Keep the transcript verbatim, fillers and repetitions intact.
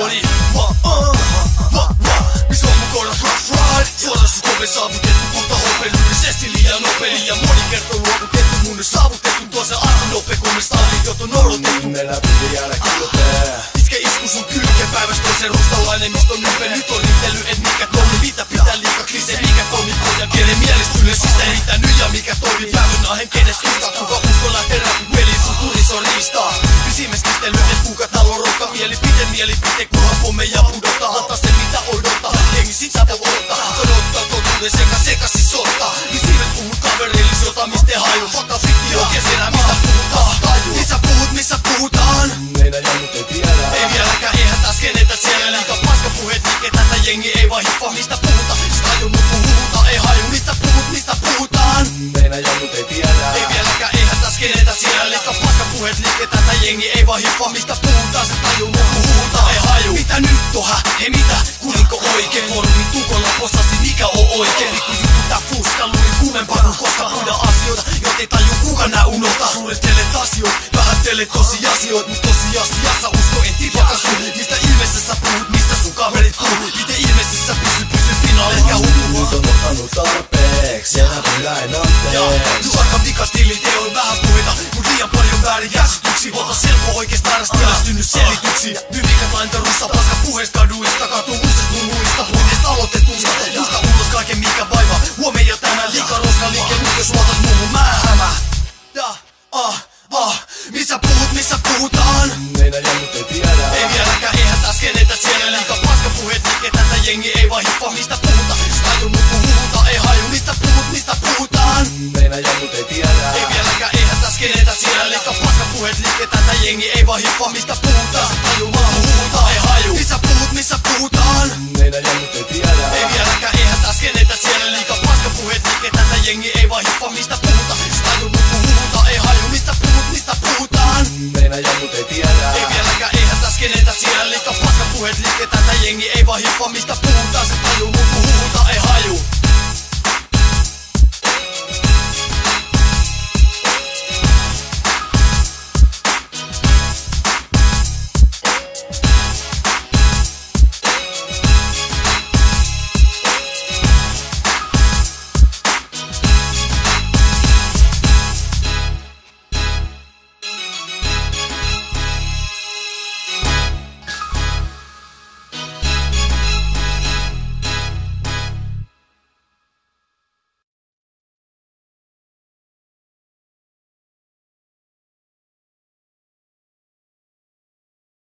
Noni, va, uh, va, va. Missä on mukana rough ride? Suorastus kove saavutettu, kulta hopellyllisesti liian nopeli. Ja moni kertoo luovutettu, mun on saavutettu. Tuo se arvo nope, kun me stadiot on odotettu. Meillä piti jäädä kilpee. Iske isku sun kylkeen päivästä toisen rustalainen. Mistä on ympe, nyt on riittely, et mikä toimi. Mitä pitää liikaa klise, mikä toimi. Ja kielen mielistynyt, siis ei riittänyt ja mikä toimi. Päivän ahen kenes istaa, kuka uskolla terä, kun peli sun tulis on riistaa. Pisimes kistely, et kuka talon rokka. Mielipite, mielipite, kunhan pommeja pudottaa. Antaa se mitä odottaa, jengi sitä voi odottaa. Odottaa totuuden seka, sekasi sottaa. Niin siivet puhut kaverillis, jota miste haju. Fakta fikti oikein siellä, mistä puhutaan. Missä puhut, missä puhutaan? Meidän jannut ei tiedä. Ei vieläkään, eihän taas kenetä siellä. Liika paskapuheet, mikä tätä jengi ei vaan hippa. Mistä puhuta, sitä tajunnut puhuta. Ei haju, mistä puhut, mistä puhutaan? Meidän jannut ei tiedä. Ei vieläkään, eihän taas kenetä siellä. Liika paskapuheet, liike tätä jengi ei vaan hippa. Mistä puhutaan, se tajunnut puhuta. Ei haju, mitä nyt toha? Hei mitä, kuulinko oikein? Foorumin tukolla postasi, mikä on oikein? Rikku juttu tää fuska, luin kuumempaa kun koska puhuta asioita, jottei taju kuka nää unohtaa. Suunnittelet asioita, vähättelet tosiasioita. Mut tosiasiassa usko en tipata sun. Mistä ilmeessä sä puhut, mistä sun kaverit puhuu? Miten ilmeessä sä pysy, pysy pinnalle, ehkä hukkuu. Nyt on ottanut tarpeeks, enää näin anteeks. Nyt aika vikastili, teon vähän puheita, mut liian paljon väärin käsityksi. Ota selko oikeesta äärästä tilastynyt selityksiä. Myvikät laintarussa, paska puheesta kaduista. Katuu muistet mun muista, huineista aloitetusta. Musta ulos kaiken mikä vaivaa, huomen ja tänään. Liika roska liike, nyt jos luotat muuhun mä hämä. Ja, ah, ah, missä puhut, missä puhutaan? Meidän jannut ei tiedä. Ei vieläkään, eihän taas kenetä siellä. Liika paskapuheet, liike tätä jengi ei vaan hippa. Mistä puhuta, sitä tajunnut puhuta. Ei haju, mistä puhut, mistä puhutaan? Meidän jannut ei tiedä. Ei vieläkään, eihän taas kenetä siellä. Liika paskapuheet, liike tätä jengi ei vaan hippa. Mistä puhutaan, se tajunnut puhuta. Ei haju, missä puhut, missä puhutaan? Meidän jannut ei tiedä. Ei vieläkään, eihän taas kenetä siellä. Liika paskapuheet, liike tätä jengi ei vaan hippa. Mistä puhuta, se tajunnut puhuta. Ei haju, mistä puhut, mistä puhutaan? Meidän jannut ei tiedä. Ei vieläkään, eihän taas kenetä siellä. Liika paskapuheet, liike tätä jengi ei vaan hippa. Mistä puhutaan, se tajunnut puhuta.